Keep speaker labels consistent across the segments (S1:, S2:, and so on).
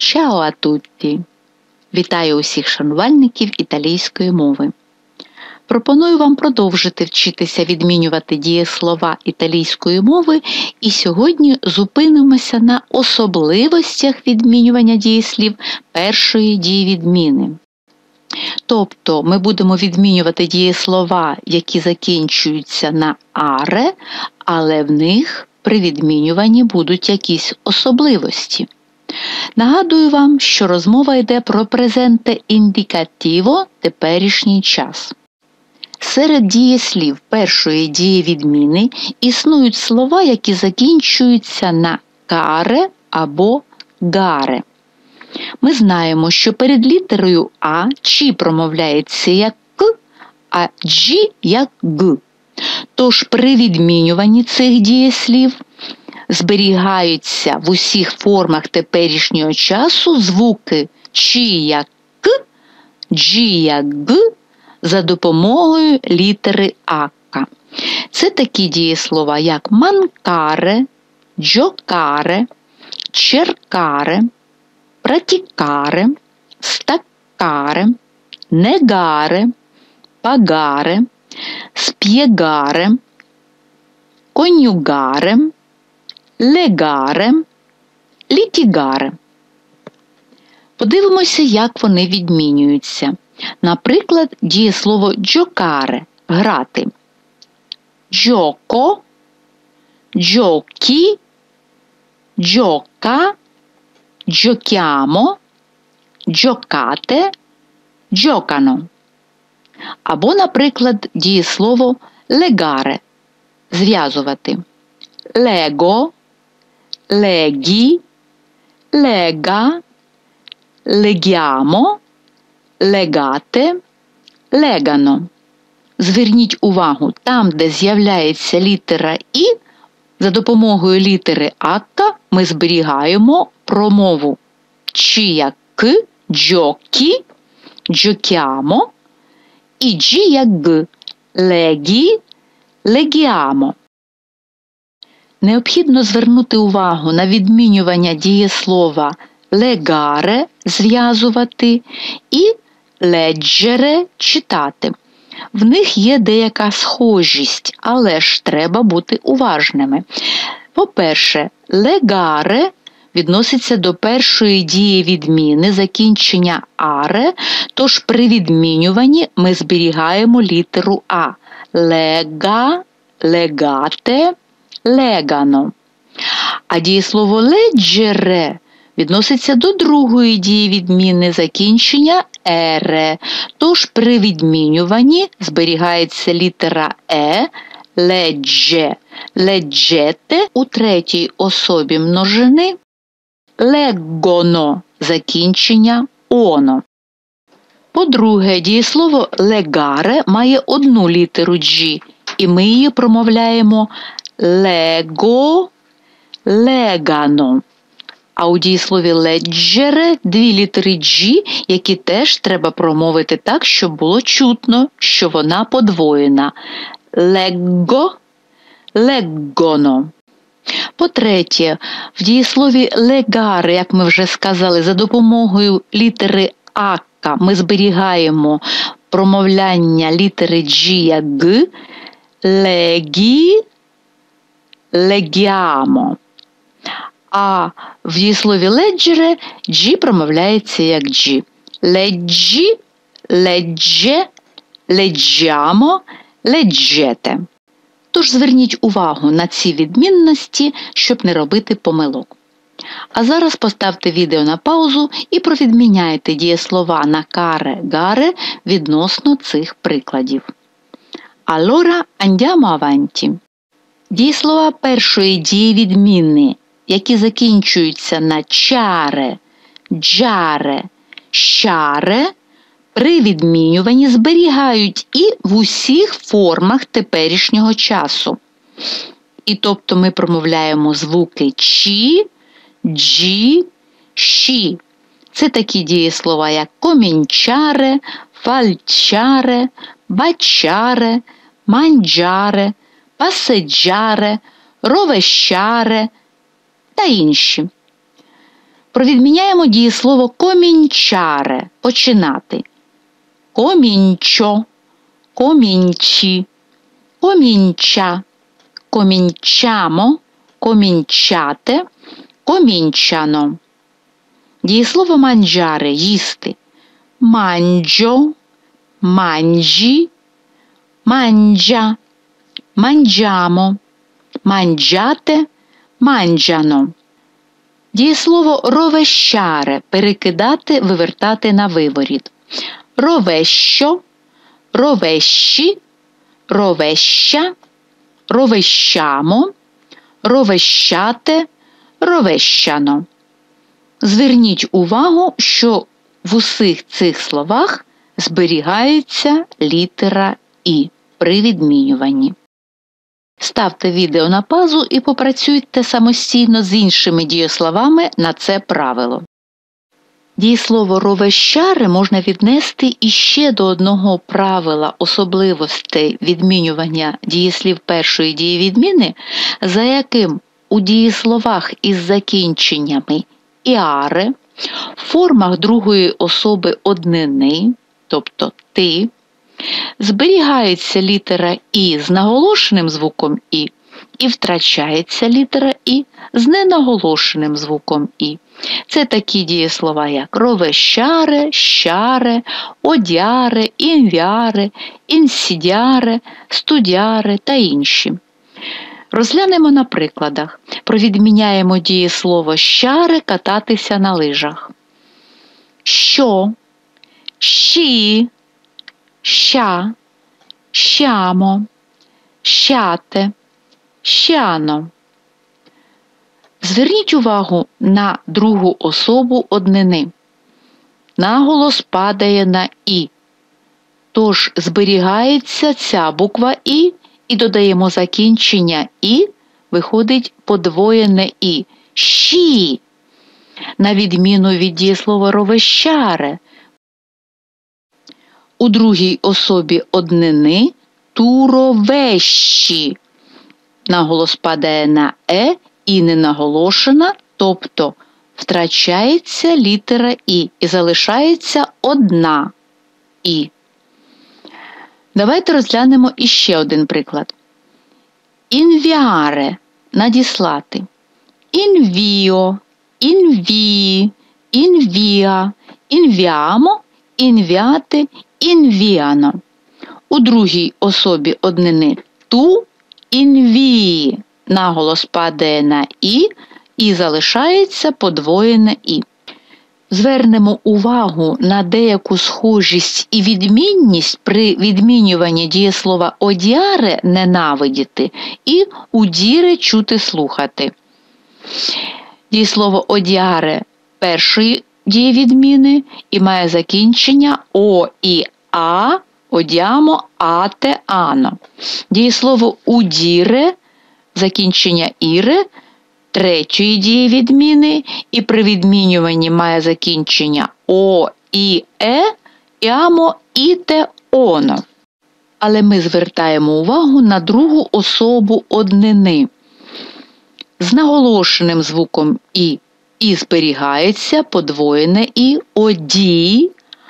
S1: Ciao a tutti! Вітаю усіх шанувальників італійської мови. Пропоную вам продовжити вчитися відмінювати дієслова італійської мови, і сьогодні зупинимося на особливостях відмінювання дієслів першої дієвідміни. Тобто ми будемо відмінювати дієслова, які закінчуються на «аре», але в них при відмінюванні будуть якісь особливості. Нагадую вам, що розмова йде про презенте індикативо – теперішній час. Серед дієслів першої дієвідміни існують слова, які закінчуються на «каре» або «гаре». Ми знаємо, що перед літерою «а» «чи» промовляється як «к», а «джі» як «г». Тож при відмінюванні цих дієслів зберігаються в усіх формах теперішнього часу звуки «чи» як «к», «джі» як «г» за допомогою літери «акка». Це такі дієслова, як «манкаре», «джокаре», «черкаре», «пратікаре», «стаккаре», «негаре», «пагаре», «сп'єгаре», «конюгаре», «легаре», «літігаре». Подивимося, як вони відмінюються. Наприклад, дієслово «джокаре» – «грати». «Джоко», «джокі», «джока», «джокямо», «джокате», «джокано». Або, наприклад, дієслово «легаре» – «зв'язувати». «Лего», «легі», «лега», «легямо», «легате», «легано». Зверніть увагу, там, де з'являється літера «і», за допомогою літери «акка» ми зберігаємо промову «чи» як «к», «джокі», «джокямо» і «джі» як «г», «легі», «легіамо». Необхідно звернути увагу на відмінювання дієслова «легаре» – «зв'язувати» і «леджере» – «читати». В них є деяка схожість, але ж треба бути уважними. По-перше, «легаре» відноситься до першої дієвідміни закінчення «аре», тож при відмінюванні ми зберігаємо літеру «а» – «лега», «легате», «легано». А дієслово «леджере» відноситься до другої дієвідміни закінчення «ере», тож при відмінюванні зберігається літера «е», «ледже», «леджете» у третій особі множини, «леггоно» закінчення «оно». По-друге, дієслово «легаре» має одну літеру «джі», і ми її промовляємо «лего», «легано». А у дієслові «леджере» дві літери «джі», які теж треба промовити так, щоб було чутно, що вона подвоєна. «Легго», «леггоно». По-третє, в дієслові «легаре», як ми вже сказали, за допомогою літери «акка» ми зберігаємо промовляння літери «джі» як «г», «легі», «легіамо». А в дієслові «леджере» «джі» промовляється як «джі». «Леджі», «ледже», «леджамо», «леджете». Тож зверніть увагу на ці відмінності, щоб не робити помилок. А зараз поставте відео на паузу і провідміняйте дієслова на «каре», «гаре» відносно цих прикладів. Allora andiamo avanti. Дієслова першої дієвідміни, які закінчуються на «чаре», «джаре», «щаре», при відмінюванні зберігають і в усіх формах теперішнього часу. І тобто ми промовляємо звуки «чі», «джі», «щі». Це такі дієслова, як «комінчаре», «фальчаре», «бачаре», «манджаре», «паседжаре», «ровещаре» та інші. Провідміняємо дієслово комінчаре – починати. Комінчо, комінчі, комінча, комінчамо, комінчате, комінчано. Дієслово манджаре – їсти. Манджо, манджі, манджа, манджамо, манджате, манджано. Дієслово ровещаре – перекидати, вивертати на виворіт. Ровещо, ровещі, ровеща, ровещамо, ровещате, ровещано. Зверніть увагу, що в усіх цих словах зберігається літера «і» при відмінюванні. Ставте відео на паузу і попрацюйте самостійно з іншими дієсловами на це правило. Дієслово ровещаре можна віднести іще до одного правила особливостей відмінювання дієслів першої дієвідміни, за яким у дієсловах із закінченнями «іаре», в формах другої особи однини, тобто «ти», зберігається літера «і» з наголошеним звуком «і» і втрачається літера «і» з ненаголошеним звуком «і». Це такі дієслова, як ровещаре, щаре, одяре, інвяре, інсідяре, студяре та інші. Розглянемо на прикладах. Провідміняємо дієслово щаре – кататися на лижах. Що, щі, ща, щамо, щате, щано. Зверніть увагу на другу особу однини. Наголос падає на «і». Тож зберігається ця буква «і» і додаємо закінчення «і», виходить подвоєне «і». Щі. На відміну від дієслова ровещаре. У другій особі однини туровещі. Наголос падає на «е» і не наголошена, тобто втрачається літера «і» і залишається одна «і». Давайте розглянемо іще один приклад. Інвіаре – надіслати. Інвіо, інвії, інвіа, інвіамо, інвіати, інвіано. У другій особі однини ту, інвії. Наголос падає на «і» і залишається подвоєне «і». Звернемо увагу на деяку схожість і відмінність при відмінюванні дієслова «одіаре» – ненавидіти і «удіре» – чути, слухати. Дієслово «одіаре» першої дієвідміни і має закінчення «о» і «а», «одіамо», «ате», «ано». Дієслово «удіре» закінчення «іре» третьої дієвідміни і при відмінюванні має закінчення «о», «і», «е», «іамо», «іте», «оно». Але ми звертаємо увагу на другу особу однини. З наголошеним звуком «і» зберігається подвоєне «і», «оді»,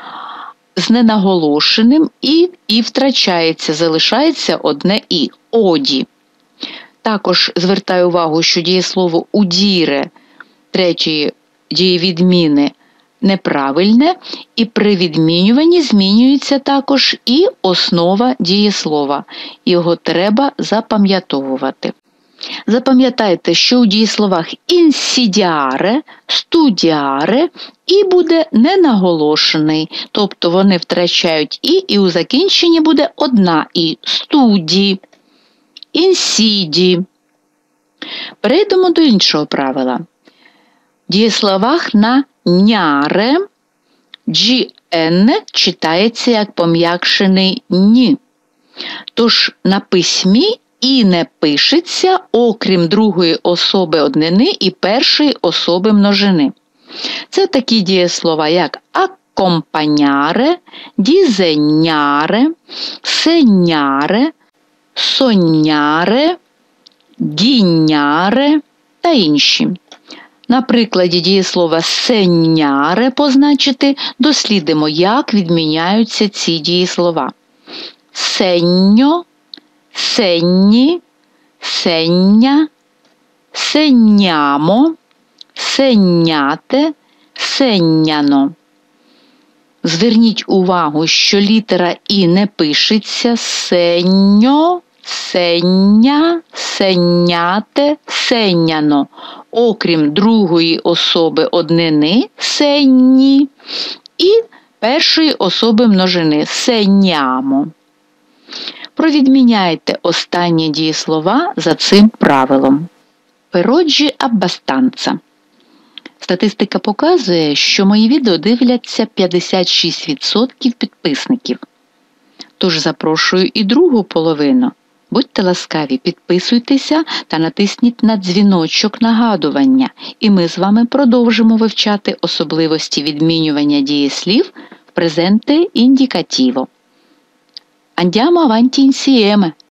S1: з ненаголошеним «і» втрачається, залишається одне «і», «оді». Також звертаю увагу, що дієслово «удіре» третьої дієвідміни неправильне, і при відмінюванні змінюється також і основа дієслова. Його треба запам'ятовувати. Запам'ятайте, що у дієсловах «інсідіаре», «студіаре» «і» буде ненаголошений, тобто вони втрачають і у закінченні буде одна «і» – «студі», «інсіді». Перейдемо до іншого правила. В дієсловах на «няре» «джн» читається як пом'якшений «ні». Тож на письмі «і» не пишеться, окрім другої особи однини і першої особи множини. Це такі дієслова, як аккомпаняре, дізеняре, сеняре, соняре, гіняре та інші. На прикладі дієслова «сенняре» позначити дослідимо, як відміняються ці дієслова. Сеньо, сенні, сення, сеннямо, сенняте, сенняно. Зверніть увагу, що літера «і» не пишеться сеньо, сення, сенняте, сенняно. Окрім другої особи однини сенні і першої особи множини сеннямо. Провідміняйте останні дієслова за цим правилом. Per oggi abbastanza. Статистика показує, що мої відео дивляться 56% підписників. Тож запрошую і другу половину. Будьте ласкаві, підписуйтеся та натисніть на дзвіночок нагадування, і ми з вами продовжимо вивчати особливості відмінювання дієслів в презенте індикативо. Andiamo avanti insieme!